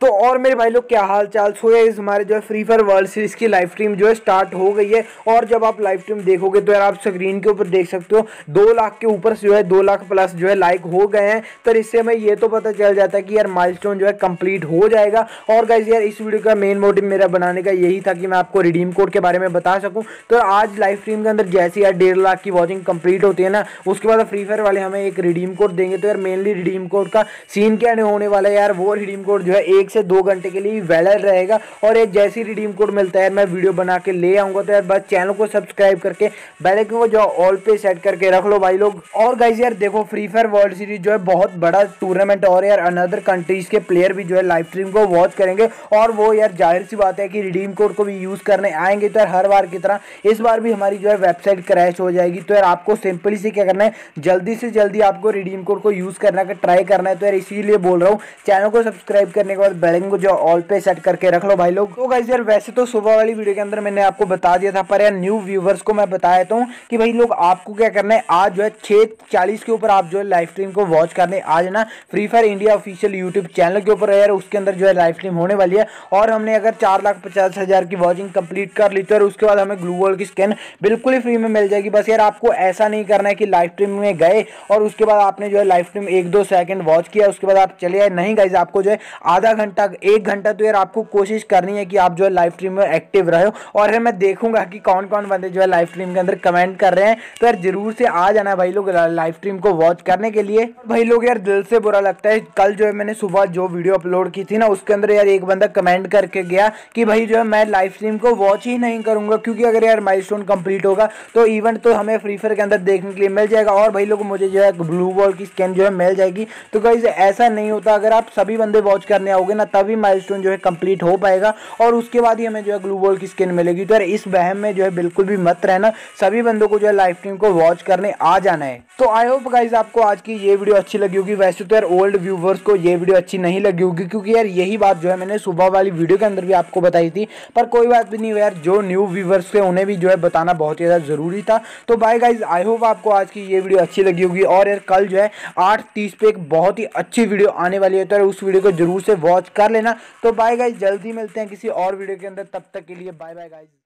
तो और मेरे भाई लोग क्या हाल चाल। सो है हमारे जो है Free Fire World Series live लाइव स्ट्रीम जो है स्टार्ट हो गई है। और जब आप लाइव स्ट्रीम देखोगे तो यार आप स्क्रीन के ऊपर देख सकते हो 2 लाख के ऊपर जो है 2 लाख प्लस जो है लाइक हो गए हैं। तो इससे हमें ये तो पता चल जाता है कि यार माइलस्टोन जो है कंप्लीट हो जाएगा। और गाइस यार इस वीडियो का मेन मोटिव मेरा बनाने का यही था कि मैं आपको रिडीम कोड के बारे में बता सकूं। तो आज लाइव स्ट्रीम के अंदर जैसे यार 1.5 लाख की वॉचिंग कंप्लीट होती है ना, उसके बाद फ्री फायर वाले हमें एक रिडीम कोड देंगे। तो यार मेनली रिडीम कोड का सीन क्या होने वाला है यार, वो रिडीम कोड जो है 1 से 2 घंटे के लिए वैलिड रहेगा। और एक जैसी रिडीम कोड मिलता है मैं वीडियो बना के ले आऊंगा। तो यार बस चैनल को सब्सक्राइब करके बेल आइकन को जो ऑल पे सेट करके रख लो भाई लोग। और गाइस यार देखो फ्री फायर वर्ल्ड सीरीज जो है बहुत बड़ा टूर्नामेंट और यार अनदर कंट्रीज के प्लेयर भी जो है लाइव स्ट्रीम को वॉच करेंगे। और वो यार जाहिर सी बात है कि रिडीम कोड को भी यूज करने आएंगे। तो यार हर बार की तरह इस बार भी हमारी जो है वेबसाइट क्रैश हो जाएगी। तो यार आपको सिंपली से क्या करना है, जल्दी से जल्दी आपको रिडीम कोड को यूज करना का ट्राई करना है। तो यार इसीलिए बोल रहा हूँ चैनल को सब्सक्राइब करने के बाद बेल आइकन को जो ऑल पे सेट करके रख लो भाई लोग। तो गाइस यार वैसे तो सुबह वाली वीडियो के अंदर मैंने आपको बता दिया था, पर यार न्यू व्यूवर्स को मैं बता देता हूँ कि भाई लोग आपको क्या करना है, आज जो है 6:40 के ऊपर आप जो है लाइव स्ट्रीम को वॉच करने आ जाना Free Fire India official YouTube channel के ऊपर। यार उसके अंदर जो है लाइव स्ट्रीम होने वाली है। और हमने अगर 4,50,000 की वॉचिंग कंप्लीट कर ली तो यार उसके बाद हमें ग्लू वॉल की स्किन बिल्कुल ही फ्री में मिल जाएगी। बस यार आपको ऐसा नहीं करना है कि लाइव स्ट्रीम में गए और उसके बाद आपने जो है लाइव स्ट्रीम 1-2 सेकंड वॉच किया उसके बाद आप चले आए। नहीं गाइस, आपको जो है आधा घंटा 1 घंटा तो यार आपको कोशिश करनी है कि आप जो है लाइव स्ट्रीम में एक्टिव रहे हो। और मैं देखूंगा कि कौन कौन बंदे जो है लाइव स्ट्रीम के अंदर कमेंट कर रहे हैं। तो यार जरूर से आ जाना भाई लोग लाइव स्ट्रीम को वॉच करने के लिए। भाई लोग यार दिल से बुरा लगता है, कल जो है मैंने सुबह जो वीडियो अपलोड की थी ना, उसके अंदर यार एक बंदा कमेंट करके गया कि भाई जो है मैं लाइव स्ट्रीम को वॉच ही नहीं करूंगा क्योंकि अगर यार माइलस्टोन कंप्लीट होगा तो इवेंट तो हमें फ्री फायर के अंदर देखने के लिए मिल जाएगा और भाई लोग मुझे जो है ब्लू वॉल की स्किन जो है मिल जाएगी। तो गाइस ऐसा नहीं होता, अगर आप सभी बंदे वॉच करने आओगे ना तभी माइलस्टोन जो है कंप्लीट हो पाएगा और उसके बाद ही हमें जो है ग्लू वॉल की स्किन मिलेगी। तो यार इस वहम में जो है बिल्कुल भी मत रहना, सभी बंदों को जो है लाइव स्ट्रीम को वॉच करने आ जाना है। तो आई होप गाइस आपको आज की ये वीडियो अच्छी लगी होगी। वैसे तो यार ओल्ड व्यूवर्स को ये वीडियो अच्छी नहीं लगी होगी क्योंकि यार यही बात जो है मैंने सुबह वाली वीडियो के अंदर भी आपको बताई थी, पर कोई बात भी नहीं यार, जो न्यू व्यूवर्स थे उन्हें भी जो है बताना बहुत ही ज़्यादा जरूरी था। तो बाय गाइस, आई होप आपको आज की ये वीडियो अच्छी लगी होगी। और यार कल जो है 8:30 पे एक बहुत ही अच्छी वीडियो आने वाली है, तो यार उस वीडियो को जरूर से वॉच कर लेना। तो बाय गाइस, जल्दी मिलते हैं किसी और वीडियो के अंदर, तब तक के लिए बाय बाय गाइस।